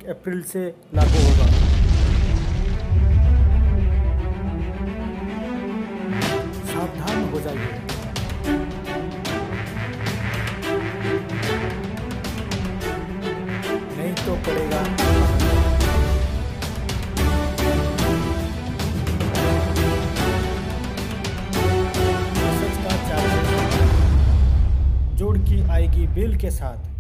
अप्रैल से लागू होगा। सावधान हो जाइए। नहीं तो पड़ेगा। मैसेज का चार्ज जोड़ की आएगी बिल के साथ।